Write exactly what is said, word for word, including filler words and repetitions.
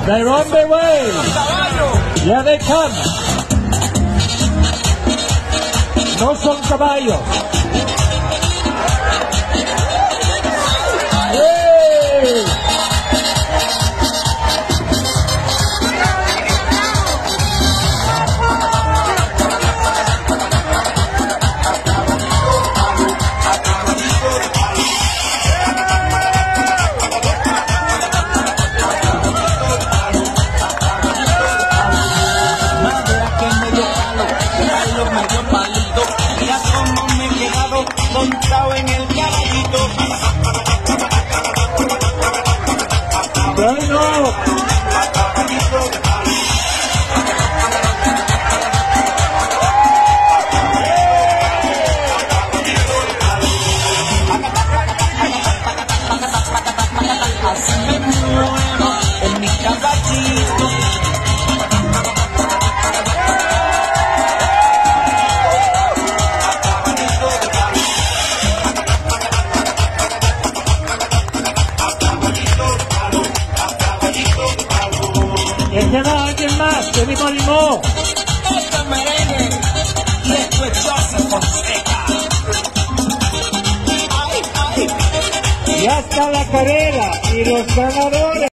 They're on their way. Yeah, they come. No son caballos. ¡Hey! Montado en el caballito. Bueno. Así me muevo en mi caballito. ¿Este va alguien más? ¿Qué me animó? Esto es merengue y esto es Joseph Fonseca. Ay, ay. Ya está la carrera y los ganadores.